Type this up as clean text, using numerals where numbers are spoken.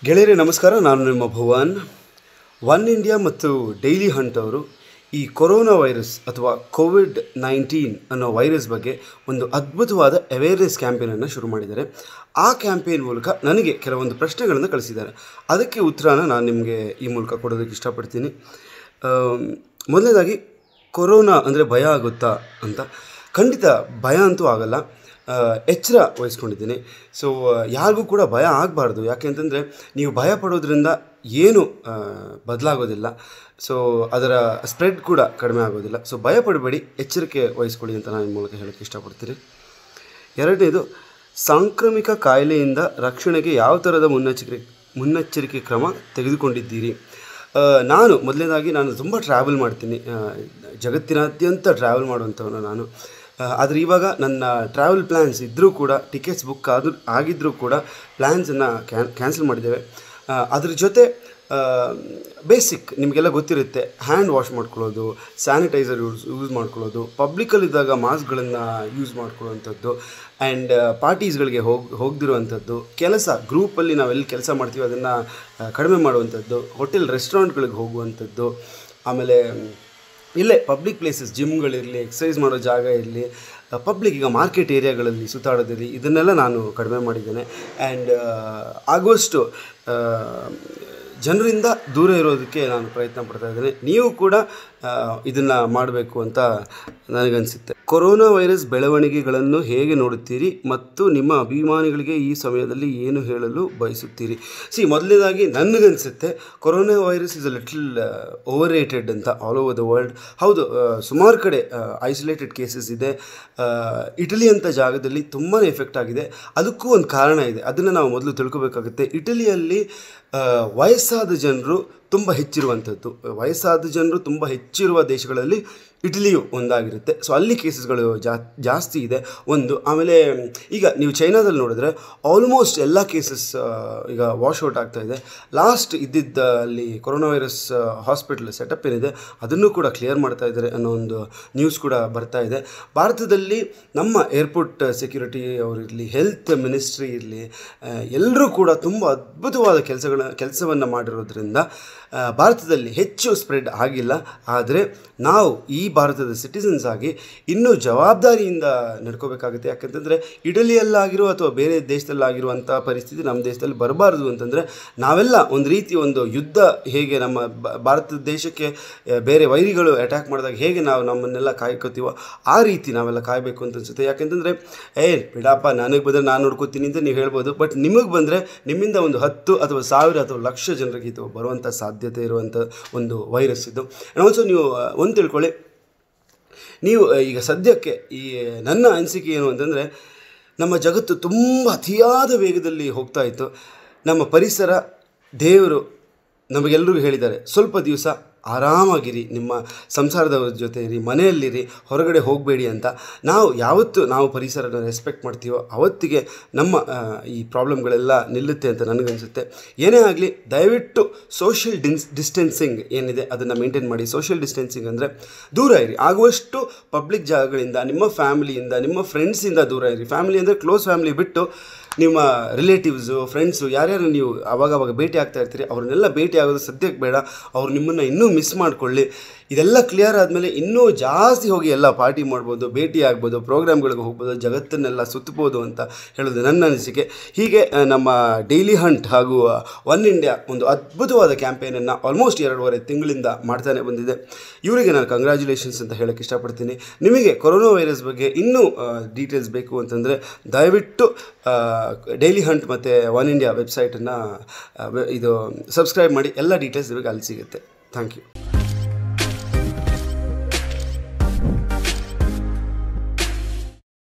ಗೆಳೆಯರೇ ನಮಸ್ಕಾರ. ನಾನು ನಿಮ್ಮ ಭುವನ್. ಒನ್ ಇಂಡಿಯಾ ಮತ್ತು ಡೈಲಿ ಹಂಟ್ ಅವರು ಈ ಕೊರೋನಾ ವೈರಸ್ ಅಥವಾ ಕೋವಿಡ್-19 ಅನ್ನೋ ವೈರಸ್ ಬಗ್ಗೆ ಒಂದು ಅದ್ಭುತವಾದ ಅವೇರ್ನೆಸ್ ಕ್ಯಾಂಪೇನನ್ನು ಶುರು ಮಾಡಿದ್ದಾರೆ. ಆ ಕ್ಯಾಂಪೇನ್ ಮೂಲಕ ನನಗೆ ಕೆಲವೊಂದು ಪ್ರಶ್ನೆಗಳನ್ನು ಕಳಿಸಿದ್ದಾರೆ. ಅದಕ್ಕೆ ಉತ್ತರನ ನಾನು ನಿಮಗೆ ಈ ಮೂಲಕ ಕೊಡೋದಕ್ಕೆ ಇಷ್ಟಪಡ್ತೀನಿ. ಮೊದಲನೇದಾಗಿ, ಕೊರೋನಾ ಅಂದರೆ ಭಯ ಆಗುತ್ತಾ ಅಂತ. ಖಂಡಿತ ಭಯ ಅಂತೂ ಆಗಲ್ಲ. ಎಚ್ಚರ ವಹಿಸ್ಕೊಂಡಿದ್ದೀನಿ. ಸೊ ಯಾರಿಗೂ ಕೂಡ ಭಯ ಆಗಬಾರ್ದು. ಯಾಕೆ ಅಂತಂದರೆ ನೀವು ಭಯ ಪಡೋದ್ರಿಂದ ಏನು ಬದಲಾಗೋದಿಲ್ಲ. ಸೊ ಅದರ ಸ್ಪ್ರೆಡ್ ಕೂಡ ಕಡಿಮೆ ಆಗೋದಿಲ್ಲ. ಸೊ ಭಯ ಪಡಬೇಡಿ, ಎಚ್ಚರಿಕೆ ವಹಿಸ್ಕೊಳ್ಳಿ ಅಂತ ನಾನು ಈ ಮೂಲಕ ಹೇಳೋಕ್ಕೆ ಇಷ್ಟಪಡ್ತೀನಿ. ಎರಡನೇದು, ಸಾಂಕ್ರಾಮಿಕ ಕಾಯಿಲೆಯಿಂದ ರಕ್ಷಣೆಗೆ ಯಾವ ಥರದ ಮುನ್ನೆಚ್ಚರಿಕೆ ಕ್ರಮ ತೆಗೆದುಕೊಂಡಿದ್ದೀರಿ? ನಾನು ತುಂಬ ಟ್ರಾವೆಲ್ ಮಾಡ್ತೀನಿ. ಜಗತ್ತಿನಾದ್ಯಂತ ಟ್ರಾವೆಲ್ ಮಾಡುವಂಥವನು ನಾನು. ಆದರೆ ಇವಾಗ ನನ್ನ ಟ್ರಾವೆಲ್ ಪ್ಲ್ಯಾನ್ಸ್ ಇದ್ದರೂ ಕೂಡ, ಟಿಕೆಟ್ಸ್ ಬುಕ್ ಆಗಿದ್ದರೂ ಕೂಡ ಪ್ಲ್ಯಾನ್ಸನ್ನು ಕ್ಯಾನ್ಸಲ್ ಮಾಡಿದ್ದೇವೆ. ಅದ್ರ ಜೊತೆ ಬೇಸಿಕ್ ನಿಮಗೆಲ್ಲ ಗೊತ್ತಿರುತ್ತೆ, ಹ್ಯಾಂಡ್ ವಾಶ್ ಮಾಡ್ಕೊಳ್ಳೋದು, ಸ್ಯಾನಿಟೈಸರ್ ಯೂಸ್ ಮಾಡ್ಕೊಳ್ಳೋದು, ಪಬ್ಲಿಕಲ್ಲಿದ್ದಾಗ ಮಾಸ್ಕ್ಗಳನ್ನು ಯೂಸ್ ಮಾಡ್ಕೊಳ್ಳೋವಂಥದ್ದು, ಆ್ಯಂಡ್ ಪಾರ್ಟೀಸ್ಗಳಿಗೆ ಹೋಗದಿರುವಂಥದ್ದು, ಕೆಲಸ ಗ್ರೂಪಲ್ಲಿ ನಾವೆಲ್ಲಿ ಕೆಲಸ ಮಾಡ್ತೀವಿ ಅದನ್ನು ಕಡಿಮೆ ಮಾಡುವಂಥದ್ದು, ಹೋಟೆಲ್ ರೆಸ್ಟೋರೆಂಟ್ಗಳಿಗೆ ಹೋಗುವಂಥದ್ದು, ಆಮೇಲೆ ಇಲ್ಲೇ ಪಬ್ಲಿಕ್ ಪ್ಲೇಸಸ್, ಜಿಮ್ಗಳಿರಲಿ, ಎಕ್ಸಸೈಸ್ ಮಾಡೋ ಜಾಗ ಇರಲಿ, ಪಬ್ಲಿಕ್ ಈಗ ಮಾರ್ಕೆಟ್ ಏರಿಯಾಗಳಲ್ಲಿ ಸುತ್ತಾಡೋದಿರಲಿ, ಇದನ್ನೆಲ್ಲ ನಾನು ಕಡಿಮೆ ಮಾಡಿದ್ದೇನೆ. ಆ್ಯಂಡ್ ಆಗುವಷ್ಟು ಜನರಿಂದ ದೂರ ಇರೋದಕ್ಕೆ ನಾನು ಪ್ರಯತ್ನ ಪಡ್ತಾ ಇದ್ದೇನೆ. ನೀವು ಕೂಡ ಇದನ್ನು ಮಾಡಬೇಕು ಅಂತ ನನಗನ್ಸುತ್ತೆ. ಕೊರೋನಾ ವೈರಸ್ ಬೆಳವಣಿಗೆಗಳನ್ನು ಹೇಗೆ ನೋಡುತ್ತೀರಿ ಮತ್ತು ನಿಮ್ಮ ಅಭಿಮಾನಿಗಳಿಗೆ ಈ ಸಮಯದಲ್ಲಿ ಏನು ಹೇಳಲು ಬಯಸುತ್ತೀರಿ? ಮೊದಲನೇದಾಗಿ ನನಗನ್ಸುತ್ತೆ corona virus is a little overrated ಅಂತ ಆಲ್ ಓವರ್ ದ ವರ್ಲ್ಡ್. ಹೌದು, ಸುಮಾರು ಕಡೆ ಐಸೋಲೇಟೆಡ್ ಕೇಸಸ್ ಇದೆ. ಇಟಲಿ ಅಂತ ಜಾಗದಲ್ಲಿ ತುಂಬಾ ಎಫೆಕ್ಟ್ ಆಗಿದೆ. ಅದಕ್ಕೂ ಒಂದು ಕಾರಣ ಇದೆ, ಅದನ್ನು ನಾವು ಮೊದಲು ತಿಳ್ಕೊಬೇಕಾಗುತ್ತೆ. ಇಟಲಿಯಲ್ಲಿ ವಯಸ್ಸಾದ ಜನರು ತುಂಬ ಹೆಚ್ಚಿರುವಂಥದ್ದು. ವಯಸ್ಸಾದ ಜನರು ತುಂಬ ಹೆಚ್ಚಿರುವ ದೇಶಗಳಲ್ಲಿ ಇಟಲಿಯು ಒಂದಾಗಿರುತ್ತೆ. ಸೊ ಅಲ್ಲಿ ಕೇಸಸ್ಗಳು ಜಾಸ್ತಿ ಇದೆ ಒಂದು. ಆಮೇಲೆ ಈಗ ನೀವು ಚೈನಾದಲ್ಲಿ ನೋಡಿದ್ರೆ ಆಲ್ಮೋಸ್ಟ್ ಎಲ್ಲ ಕೇಸಸ್ ಈಗ ವಾಶ್ಔಟ್ ಆಗ್ತಾಯಿದೆ. ಲಾಸ್ಟ್ ಇದ್ದಿದ್ದ ಅಲ್ಲಿ ಕೊರೋನಾ ವೈರಸ್ ಹಾಸ್ಪಿಟಲ್ ಸೆಟಪ್ ಏನಿದೆ ಅದನ್ನು ಕೂಡ ಕ್ಲಿಯರ್ ಮಾಡ್ತಾ ಇದ್ದಾರೆ ಅನ್ನೋ ಒಂದು ನ್ಯೂಸ್ ಕೂಡ ಬರ್ತಾ ಇದೆ. ಭಾರತದಲ್ಲಿ ನಮ್ಮ ಏರ್ಪೋರ್ಟ್ ಸೆಕ್ಯೂರಿಟಿ ಅವರಿರಲಿ, ಹೆಲ್ತ್ ಮಿನಿಸ್ಟ್ರಿ ಇರಲಿ, ಎಲ್ಲರೂ ಕೂಡ ತುಂಬ ಅದ್ಭುತವಾದ ಕೆಲಸವನ್ನು ಮಾಡಿರೋದ್ರಿಂದ ಭಾರತದಲ್ಲಿ ಹೆಚ್ಚು ಸ್ಪ್ರೆಡ್ ಆಗಿಲ್ಲ. ಆದರೆ ನಾವು ಈ ಭಾರತದ ಸಿಟಿಸನ್ಸ್ ಆಗಿ ಇನ್ನೂ ಜವಾಬ್ದಾರಿಯಿಂದ ನಡ್ಕೋಬೇಕಾಗುತ್ತೆ. ಯಾಕಂತಂದರೆ ಇಟಲಿಯಲ್ಲಾಗಿರೋ ಅಥವಾ ಬೇರೆ ದೇಶದಲ್ಲಾಗಿರುವಂಥ ಪರಿಸ್ಥಿತಿ ನಮ್ಮ ದೇಶದಲ್ಲಿ ಬರಬಾರ್ದು ಅಂತಂದರೆ ನಾವೆಲ್ಲ ಒಂದು ರೀತಿ ಒಂದು ಯುದ್ಧ, ಹೇಗೆ ನಮ್ಮ ಭಾರತ ದೇಶಕ್ಕೆ ಬೇರೆ ವೈರಿಗಳು ಅಟ್ಯಾಕ್ ಮಾಡಿದಾಗ ಹೇಗೆ ನಾವು ನಮ್ಮನ್ನೆಲ್ಲ ಕಾಯ್ಕೋತೀವೋ ಆ ರೀತಿ ನಾವೆಲ್ಲ ಕಾಯಬೇಕು ಅಂತ ಅನಿಸುತ್ತೆ. ಯಾಕೆಂತಂದರೆ ಬಿಡಪ್ಪ, ನನಗೆ ಬಂದರೆ ನಾನು ನೋಡ್ಕೋತೀನಿ ಅಂತ ನೀವು ಹೇಳ್ಬೋದು. ಬಟ್ ನಿಮಗೆ ಬಂದರೆ ನಿಮ್ಮಿಂದ ಒಂದು 10 ಅಥವಾ 1000 ಅಥವಾ ಲಕ್ಷ ಜನರಿಗೆ ಇದು ಬರುವಂಥ ಸಾಧ್ಯತೆ ಇರುವಂಥ ಒಂದು ವೈರಸ್ ಇದು. ಆ್ಯಂಡ್ ಆಲ್ಸೋ ನೀವು ಒಂದು ತಿಳ್ಕೊಳ್ಳಿ, ನೀವು ಈಗ ಸದ್ಯಕ್ಕೆ ಈ ನನ್ನ ಅನಿಸಿಕೆ ಏನು ಅಂತಂದರೆ, ನಮ್ಮ ಜಗತ್ತು ತುಂಬ ಅತಿಯಾದ ವೇಗದಲ್ಲಿ ಹೋಗ್ತಾ ಇತ್ತು. ನಮ್ಮ ಪರಿಸರ, ದೇವರು ನಮಗೆಲ್ಲರಿಗೂ ಹೇಳಿದ್ದಾರೆ, ಸ್ವಲ್ಪ ದಿವಸ ಆರಾಮಾಗಿರಿ, ನಿಮ್ಮ ಸಂಸಾರದವ್ರ ಜೊತೆ ಇರಿ, ಮನೆಯಲ್ಲಿರಿ, ಹೊರಗಡೆ ಹೋಗಬೇಡಿ ಅಂತ. ಯಾವತ್ತು ನಾವು ಪರಿಸರನ ರೆಸ್ಪೆಕ್ಟ್ ಮಾಡ್ತೀವೋ ಅವತ್ತಿಗೆ ನಮ್ಮ ಈ ಪ್ರಾಬ್ಲಮ್ಗಳೆಲ್ಲ ನಿಲ್ಲುತ್ತೆ ಅಂತ ನನಗನ್ಸುತ್ತೆ. ಏನೇ ಆಗಲಿ, ದಯವಿಟ್ಟು ಸೋಷಿಯಲ್ ಡಿಸ್ಟೆನ್ಸಿಂಗ್ ಏನಿದೆ ಅದನ್ನು ಮೇಂಟೈನ್ ಮಾಡಿ. ಸೋಷಿಯಲ್ ಡಿಸ್ಟೆನ್ಸಿಂಗ್ ಅಂದರೆ ದೂರ ಇರಿ, ಆಗುವಷ್ಟು ಪಬ್ಲಿಕ್ ಜಾಗಗಳಿಂದ, ನಿಮ್ಮ ಫ್ಯಾಮಿಲಿಯಿಂದ, ನಿಮ್ಮ ಫ್ರೆಂಡ್ಸಿಂದ ದೂರ ಇರಿ. ಫ್ಯಾಮಿಲಿ ಅಂದರೆ ಕ್ಲೋಸ್ ಫ್ಯಾಮಿಲಿ ಬಿಟ್ಟು ನಿಮ್ಮ ರಿಲೇಟಿವ್ಸು, ಫ್ರೆಂಡ್ಸು, ಯಾರ್ಯಾರು ನೀವು ಆವಾಗವಾಗ ಭೇಟಿ ಆಗ್ತಾ ಇರ್ತೀರಿ ಅವ್ರನ್ನೆಲ್ಲ ಭೇಟಿ ಆಗೋದು ಸದ್ಯಕ್ಕೆ ಬೇಡ. ಅವ್ರು ನಿಮ್ಮನ್ನು ಇನ್ನೂ ಮಿಸ್ ಮಾಡಿಕೊಳ್ಳಿ. ಇದೆಲ್ಲ ಕ್ಲಿಯರ್ ಆದಮೇಲೆ ಇನ್ನೂ ಜಾಸ್ತಿ ಹೋಗಿ ಎಲ್ಲ ಪಾರ್ಟಿ ಮಾಡ್ಬೋದು, ಭೇಟಿ ಆಗ್ಬೋದು, ಪ್ರೋಗ್ರಾಮ್ಗಳಿಗೆ ಹೋಗ್ಬೋದು, ಜಗತ್ತನ್ನೆಲ್ಲ ಸುತ್ತಬೋದು ಅಂತ ಹೇಳೋದು ನನ್ನ ಅನಿಸಿಕೆ. ಹೀಗೆ ನಮ್ಮ ಡೈಲಿ ಹಂಟ್ ಹಾಗೂ ಒನ್ ಇಂಡಿಯಾ ಒಂದು ಅದ್ಭುತವಾದ ಕ್ಯಾಂಪೇನನ್ನು ಆಲ್ಮೋಸ್ಟ್ 2.5 ತಿಂಗಳಿಂದ ಮಾಡ್ತಾನೆ ಬಂದಿದೆ. ಇವರಿಗೆ ನಾನು ಕಂಗ್ರ್ಯಾಚುಲೇಷನ್ಸ್ ಅಂತ ಹೇಳೋಕ್ಕೆ ಇಷ್ಟಪಡ್ತೀನಿ. ನಿಮಗೆ ಕೊರೋನಾ ವೈರಸ್ ಬಗ್ಗೆ ಇನ್ನೂ ಡೀಟೇಲ್ಸ್ ಬೇಕು ಅಂತಂದರೆ ದಯವಿಟ್ಟು ಡೈಲಿ ಹಂಟ್ ಮತ್ತು ಒನ್ ಇಂಡಿಯಾ ವೆಬ್ಸೈಟನ್ನು ಇದು ಸಬ್ಸ್ಕ್ರೈಬ್ ಮಾಡಿ. ಎಲ್ಲ ಡೀಟೇಲ್ಸ್ ನಿಮಗೆ ಅಲ್ಲಿ ಸಿಗುತ್ತೆ. Thank you.